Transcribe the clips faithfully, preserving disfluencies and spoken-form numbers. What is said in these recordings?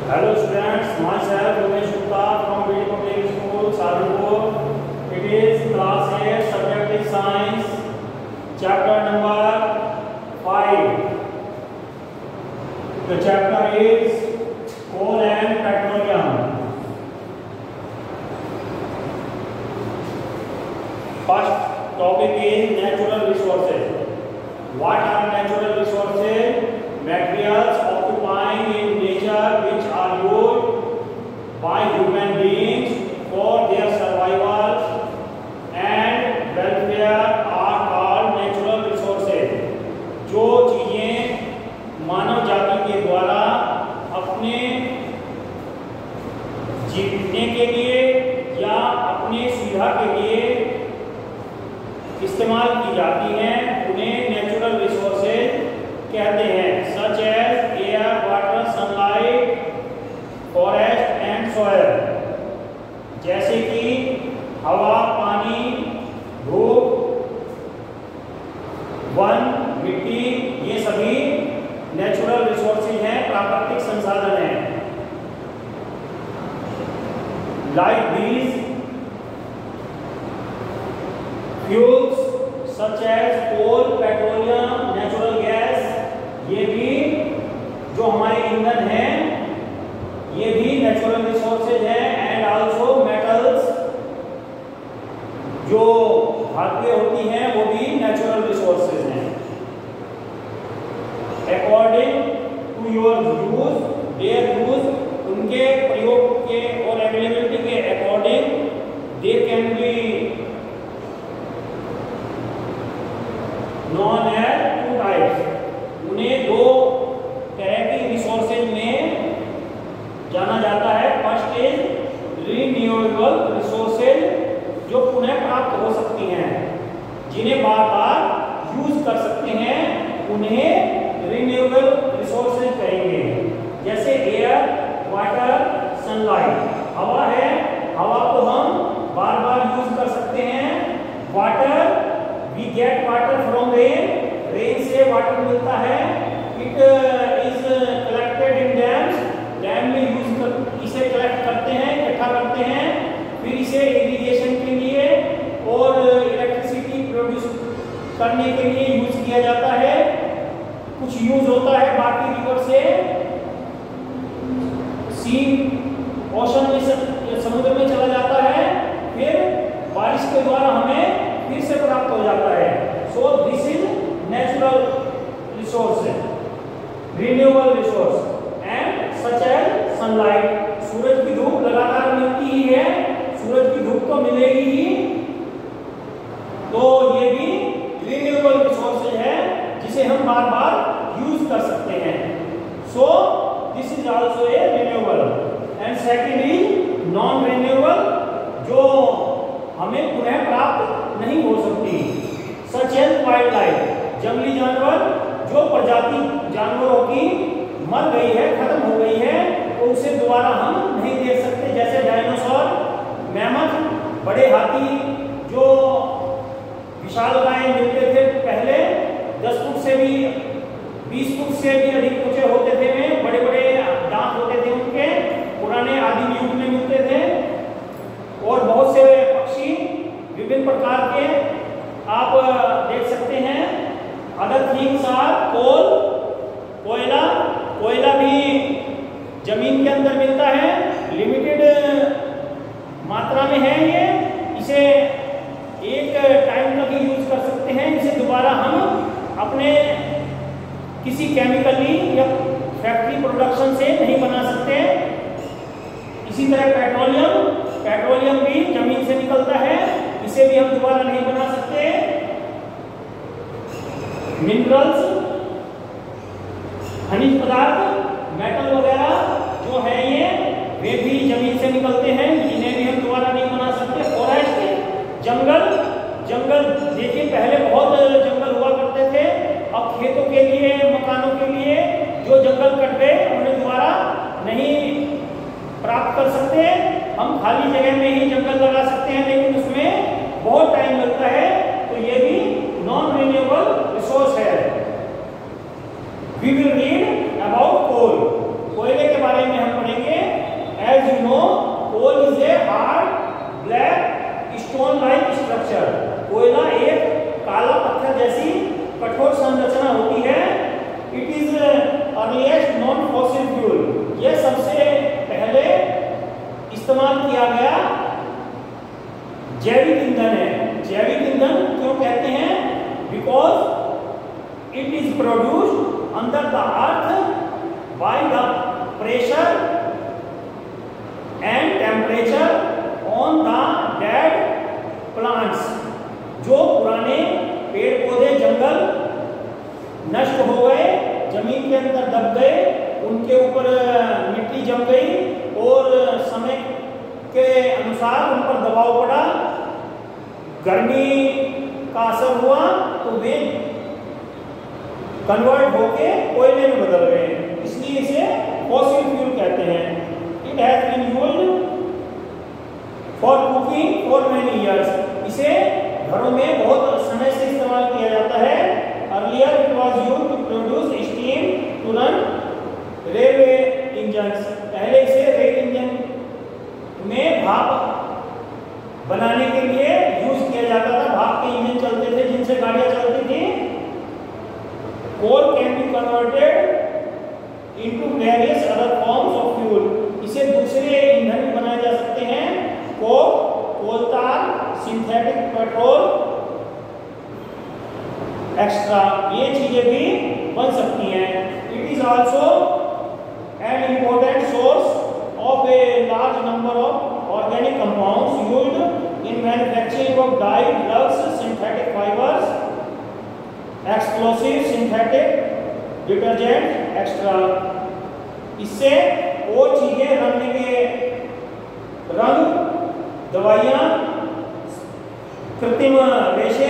Hello students, myself Ramesh Gupta from B D Public School, Saharanpur. It is class eight, subject is science, chapter number five. The chapter is coal and petroleum. First topic is natural resources. What are natural resources? Materials occupying in nature which are used by human beings for their survival and welfare are called natural resources. जो चीजें मानव जाति के द्वारा अपने जीने के लिए या अपने सुविधा के लिए इस्तेमाल की जाती हैं उन्हें नेचुरल रिसोर्सेज कहते हैं, such as air, water, sunlight, forest and soil. जैसे कि हवा, पानी, धूप, वन, मिट्टी, ये सभी नेचुरल रिसोर्सेज हैं, प्राकृतिक संसाधन हैं। Like these fuels such as coal, petroleum, natural gas, ये भी जो हमारे ईंधन हैं ये भी नेचुरल रिसोर्सेज हैं। एंड आल्सो मेटल्स जो धातुएं होती हैं वो भी नेचुरल रिसोर्सेज हैं। According to your use, their use, उनके प्रयोग के और अवेलेबिलिटी के according they can be non as two types. उन्हें दो तरह की रिसोर्सेज में जाना जाता है। फर्स्ट इज रिन्यूएबल रिसोर्सेज, जो पुनः प्राप्त हो सकती हैं, जिन्हें बार बार यूज कर सकते हैं, उन्हें रिन्यूएबल रिसोर्सेज कहेंगे। जैसे एयर, वाटर, सनलाइट। हवा है, हवा को हम बार बार यूज कर सकते हैं। Water, we get water from rain, rain से वाटर मिलता है। It is collected in dams, dam में यूज कर इसे कलेक्ट करते हैं, इकट्ठा करते हैं, फिर इसे इरिगेशन के लिए और इलेक्ट्रिसिटी प्रोड्यूस करने के लिए यूज किया जाता है। कुछ यूज होता है बाकी रिवर से सी ओशन में, समुद्र में चला जाता है, फिर बारिश के द्वारा हमें फिर से प्राप्त हो जाता है। So this is natural resource, renewable resource. And such as sunlight, सूरज की धूप लगातार मिलती ही है, सूरज की धूप तो मिलेगी ही, तो ये भी रिन्यूएबल रिसोर्स है जिसे हम बार बार यूज कर सकते हैं। So this is also a renewable. And second is non renewable, जो हमें पुनः प्राप्त नहीं हो सकती, सच एज वाइल्ड लाइफ, जंगली जानवर, जो प्रजाति जानवरों की मर गई है, खत्म हो गई है, तो उसे दोबारा हम नहीं देख सकते। जैसे डायनासोर, मैमथ, बड़े हाथी, जो विशालकाय मिलते थे पहले, दस फुट से भी बीस फुट से भी अधिक ऊंचे होते थे, में बड़े बड़े दांत होते थे उनके, पुराने आदिम युग में मिलते थे। और बहुत से पक्षी विभिन्न प्रकार के आप देख सकते हैं। अदर थिंग्स आर कोल, कोयला, कोयला भी जमीन के अंदर मिलता है, लिमिटेड मात्रा में है ये, इसे एक टाइम तक ही यूज कर सकते हैं, इसे दोबारा हम अपने किसी केमिकली या फैक्ट्री प्रोडक्शन से नहीं बना सकते। इसी तरह पेट्रोलियम, पेट्रोलियम भी जमीन से निकलता है, इसे भी हम दोबारा नहीं बना सकते। मिनरल्स, खनिज पदार्थ, मेटल वगैरह जो है ये, वे भी जमीन से निकलते हैं, इन्हें भी हम दोबारा नहीं बना सकते। फॉरेस्ट, जंगल, जंगल देखिए पहले बहुत जंगल हुआ करते थे, अब खेतों के लिए, मकानों के लिए जो जंगल कट गए उन्हें दोबारा नहीं प्राप्त कर सकते। हम खाली जगह में ही जंगल लगा सकते हैं, लेकिन उसमें बहुत टाइम लगता है, तो ये भी नॉन रिन्यूएबल रिसोर्स है। We will read about coal, कोयले के बारे में हम पढ़ेंगे। Pressure and temperature on the dead plants. जो पुराने पेड़ पौधे जंगल नष्ट हो गए, जमीन के अंदर दब गए, उनके ऊपर मिट्टी जम गई और समय के अनुसार उन पर दबाव पड़ा, गर्मी का असर हुआ, तो वे कन्वर्ट होके कोयले में बदल गए, इसलिए इसे फॉसिल फ्यूल कहते हैं। It has been used for cooking for many years. इसे घरों में बहुत समय से इस्तेमाल किया जाता है। Earlier it was used to produce steam to run railway engines. पहले इसे रेल इंजन में भाप बनाने के लिए यूज किया जाता था। भाप के इंजन चलते थे जिनसे गाड़ियां चलती थी। Coal can be converted into various other forms of fuel. इसे दूसरे ईंधन भी बनाए जा सकते हैं। Coke, coal tar, synthetic petrol extra, ये चीजें भी बन सकती हैं। It is also an important source of a large number of organic compounds used in manufacturing of dye, drugs, synthetic fibers, explosives, synthetic detergent, extra. इससे वो चीजें रंगने के रंग, दवाइयां, कृत्रिम रेशे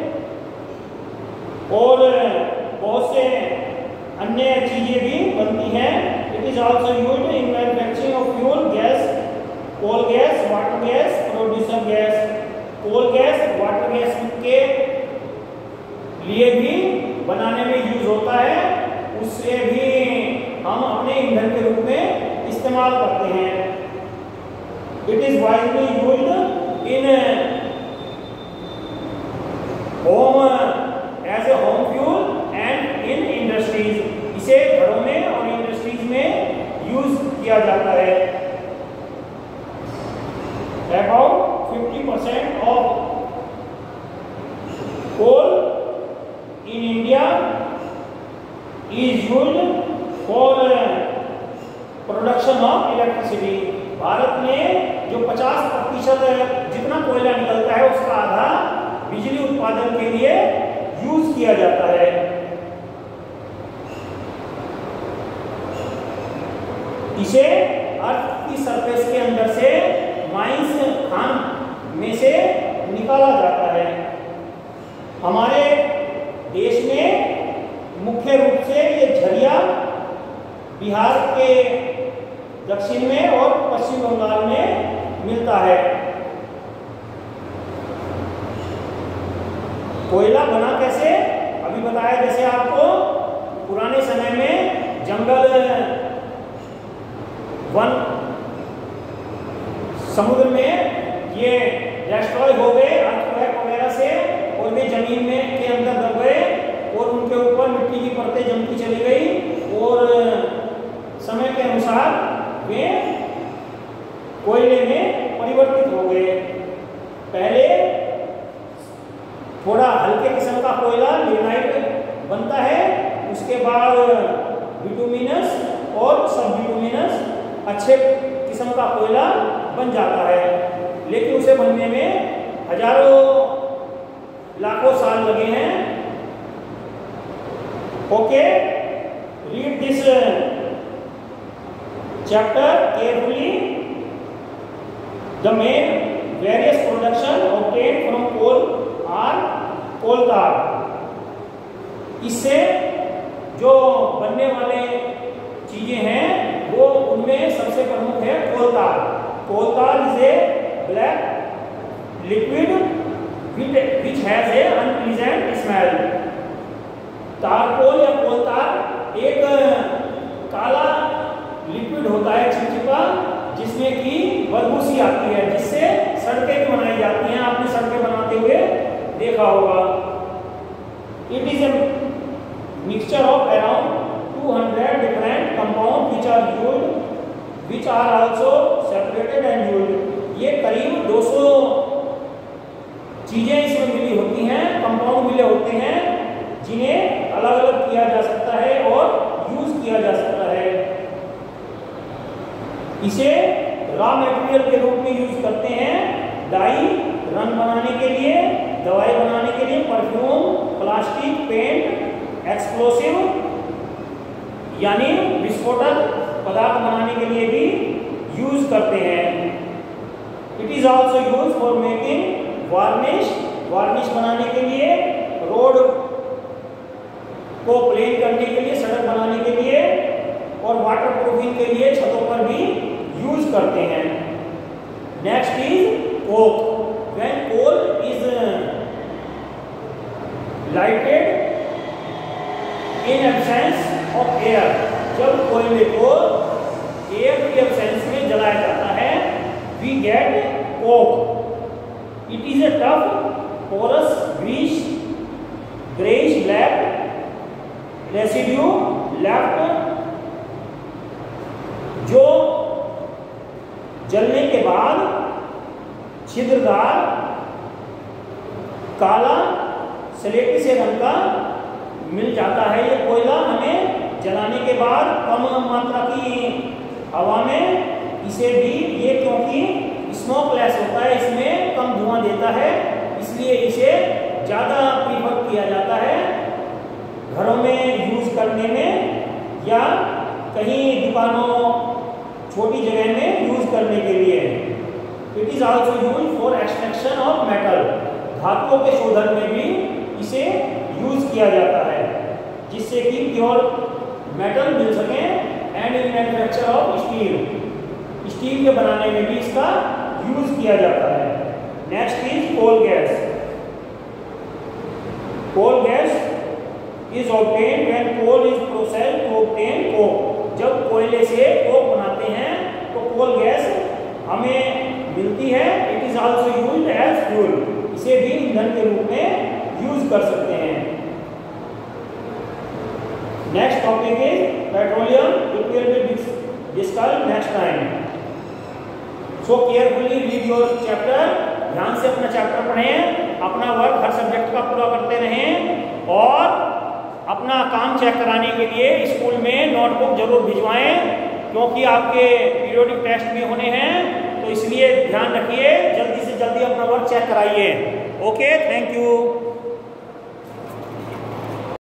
और बहुत से अन्य चीजें भी बनती हैं। It is also used in manufacturing of fuel, gas, coal gas, water gas, producer gas. Coal gas, water gas के लिए भी बनाने में यूज होता है, उससे भी हम अपने ईंधन के रूप में इस्तेमाल करते हैं। It is widely used in home as a home fuel and in industries. इसे घरों में और इंडस्ट्रीज में यूज किया जाता है। About fifty percent of coal in India is used for production of electricity. Bharat में जो पचास प्रतिशत जितना कोयला निकलता है उसका आधा बिजली उत्पादन के लिए यूज किया जाता है। इसे अर्थ की सरफेस के अंदर से माइंस खान में से निकाला जाता है। हमारे देश में मुख्य रूप से ये झरिया बिहार के दक्षिण में और पश्चिम बंगाल में मिलता है। कोयला बना कैसे, अभी बताया जैसे आपको, पुराने समय में जंगल वन समुद्र में ये डिस्ट्रॉय हो गए अर्थक्वेक वगैरह से, और वे जमीन में के अंदर दब गए और उनके ऊपर मिट्टी की परतें जमती चली गई और समय के अनुसार वे कोयले में परिवर्तित हो गए। पहले थोड़ा हल्के किस्म का कोयला लिग्नाइट बनता है, उसके बाद बिटुमिनस और सब बिटुमिनस अच्छे किस्म का कोयला बन जाता है, लेकिन उसे बनने में हजारों लाखों साल लगे हैं। Okay, read this chapter carefully. The main various production obtained from coal or coal tar। इससे जो बनने वाले चीजें हैं वो उनमें सबसे प्रमुख है कोल tar। Coal tar is a black liquid which has a unpleasant smell। तारकोल या कोल tar एक काला लिक्विड होता है, चिपचिपा, जिसमें की बदबू सी आती है, जिससे सड़कें बनाई जाती हैं। आपने सड़कें बनाते हुए देखा होगा। It is a mixture of around two hundred different compounds which are used which are also separated and used। ये करीब दो सौ चीजें इसमें मिली होती हैं, कंपाउंड मिले होते हैं, जिन्हें अलग अलग किया जा सकता है और यूज किया जा सकता है। इसे रॉ मटेरियल के रूप में यूज करते हैं डाई, रंग बनाने के लिए, दवाई बनाने के लिए, परफ्यूम, प्लास्टिक, पेंट, एक्सप्लोसिव यानी विस्फोटक पदार्थ बनाने के लिए भी यूज करते हैं। It is also use for making varnish, varnish बनाने के लिए, रोड को प्लेन करने के लिए, सड़क बनाने के लिए और वाटर प्रूफिंग के लिए छतों पर भी यूज करते हैं। Next is coke. When coal is lighted in absence of air, जब कोयले को एयर की एब्सेंस में जलाया जाता है, we get coke. It is a tough porous grease grayish black residue left जो जलने के बाद छिद्रदार काला स्लेटी से रंग का मिल जाता है। ये कोयला हमें जलाने के बाद कम मात्रा की हवा में इसे भी, ये क्योंकि स्मोकलेस होता है, इसमें कम धुआं देता है, इसलिए इसे ज़्यादा प्रीफर किया जाता है घरों में यूज करने में या कहीं दुकानों, छोटी जगह में यूज करने के लिए। It is also use for extraction of metal, धातुओं के शोधन में भी इसे यूज किया जाता है जिससे कि प्योर मेटल मिल सके। And in manufacture of steel, steel के बनाने में भी इसका यूज किया जाता है। Next is coal gas. Coal gas is obtained when coal is processed to obtain coke. जब कोयले से कोक बनाते हैं तो कोल गैस हमें मिलती है। It is also used as fuel, इसे भी ईंधन के रूप में यूज कर सकते हैं। Next topic is petroleum, it will be discussed next time. So carefully read your chapter, ध्यान से अपना चैप्टर पढ़ें, अपना वर्क हर सब्जेक्ट का पूरा करते रहें और अपना काम चेक कराने के लिए स्कूल में नोटबुक जरूर भिजवाएं क्योंकि आपके पीरियोडिक टेस्ट भी होने हैं, तो इसलिए ध्यान रखिए, जल्दी से जल्दी अपना वर्क चेक कराइए। Okay, thank you.